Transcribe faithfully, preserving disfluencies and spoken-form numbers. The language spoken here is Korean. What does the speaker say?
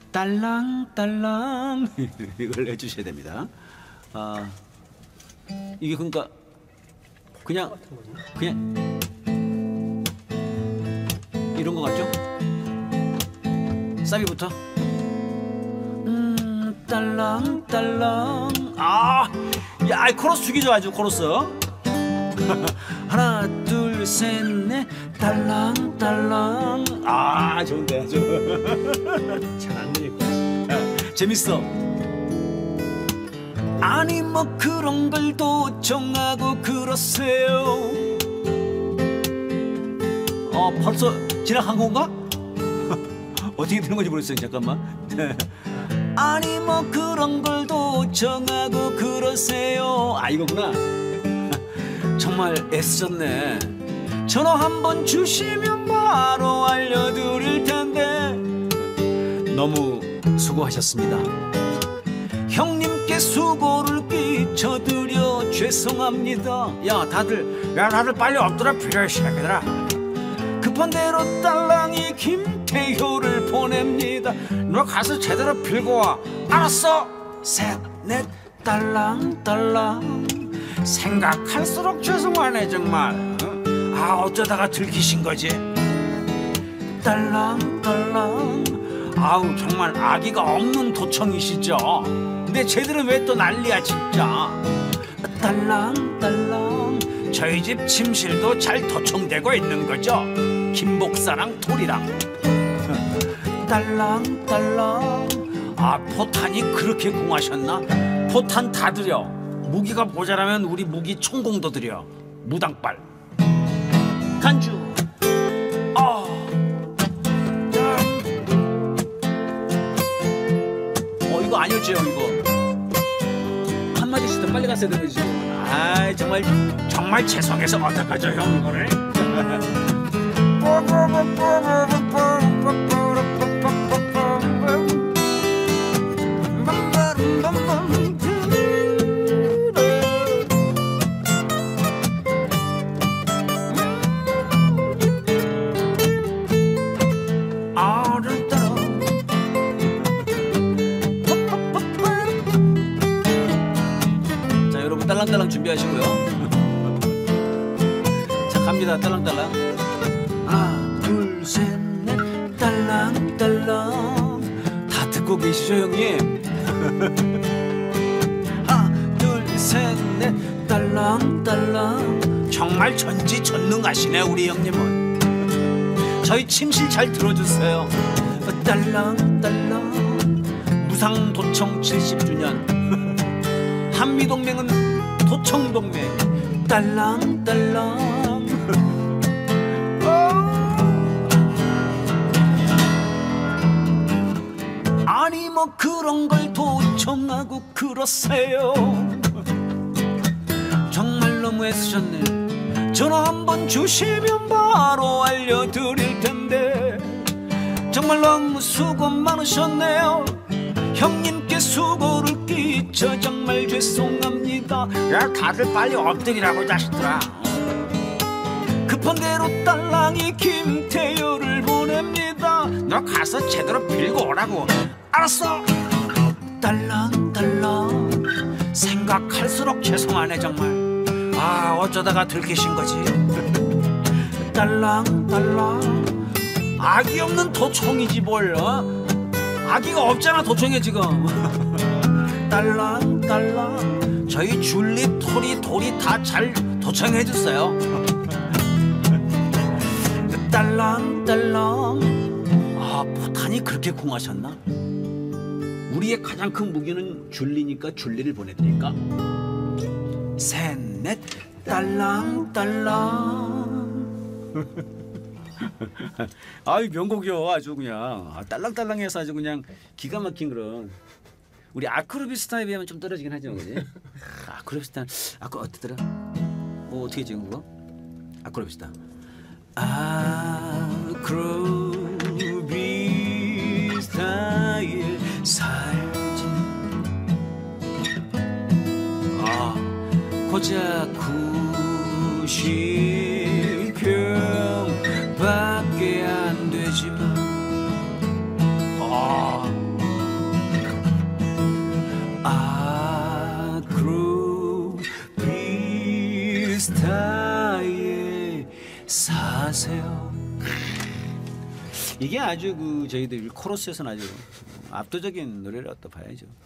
딸랑딸랑 이걸 해주셔야 됩니다. 아 이게 그러니까 그냥 그냥 이런 거 같죠? 사비부터 음 딸랑딸랑 아 야 코러스 죽이죠 아주 코러스. 하나 둘 셋 넷 딸랑딸랑 아 좋은데 아주 잘 안 들릴까. 아, 재밌어. 아니 뭐 그런 걸 도청하고 그러세요. 어 벌써 지나간 건가? 어떻게 되는 건지 모르겠어요. 잠깐만. 아니 뭐 그런 걸 도청하고 그러세요. 아 이거구나. 정말 애쓰셨네. 전화 한번 주시면 바로 알려드릴 텐데. 너무 수고하셨습니다. 형님께 수고를 끼쳐드려 죄송합니다. 야 다들 야 다들 빨리 엎드려 필요해 새끼들아. 급한 대로 딸랑이 김태효를 보냅니다. 너 가서 제대로 빌고 와. 알았어. 셋 넷 딸랑딸랑 생각할수록 죄송하네 정말. 어? 아 어쩌다가 들키신 거지. 딸랑딸랑 아우 정말 아기가 없는 도청이시죠. 근데 쟤들은 왜 또 난리야 진짜. 딸랑딸랑 저희 집 침실도 잘 도청되고 있는 거죠. 김복사랑 토리랑. 딸랑딸랑 아 포탄이 그렇게 궁하셨나. 포탄 다 드려. 무기가 모자라면 우리 무기 총공도 드려. 무당발 간주. 어. 어 이거 아니었죠 이거. 한마디씩 더 빨리 갔어야 되는 거지. 아 정말 정말 죄송해서 어떡하죠 형 이거를. 자 여러분 딸랑딸랑 준비하시고요. 자 갑니다. 딸랑딸랑 하나 둘 셋 넷 딸랑딸랑 다 듣고 계시죠 형님? 하나 둘 셋 넷 딸랑딸랑 정말 전지전능하시네 우리 형님은. 저희 침실 잘 들어주세요. 딸랑딸랑 무상도청 칠십 주년 한미동맹은 도청동맹. 딸랑딸랑 아니 뭐 그런 걸 도청하고 그러세요. 정말 너무 애쓰셨네. 전화 한번 주시면 바로 알려드릴 텐데. 정말 너무 수고 많으셨네요. 형님께 수고를 끼쳐 정말 죄송합니다. 야 다들 빨리 엎드리라고 자식들아. 급한 대로 딸랑이 김태효를 보냅니다. 너 가서 제대로 빌고 오라고. 알았어. 딸랑딸랑 생각할수록 죄송하네 정말. 아 어쩌다가 들키신 거지. 딸랑딸랑 아기 없는 도청이지 뭘. 어? 아기가 없잖아 도청에 지금. 딸랑딸랑 저희 줄리 토리 도리 다 잘 도청해 줬어요. 딸랑딸랑 아 포탄이 그렇게 궁하셨나. 우리의 가장 큰 무기는 줄리니까 줄리를 보내드릴까. 셋 넷 딸랑딸랑 아이 명곡이요 아주 그냥. 아, 딸랑딸랑해서 아주 그냥 기가 막힌 그런. 우리 아크로비스타에 비하면 좀 떨어지긴 하죠 그지. 아크로비스타 아까 어떻더라. 어 어떻게 지금 그거 아크로비스타. 아크로비스타에 살지. 아 고작 구십 평 밖에 안 되지만 아 사이에 사세요. 이게 아주 그 저희들 코러스에서는 아주 압도적인 노래라고 또 봐야죠.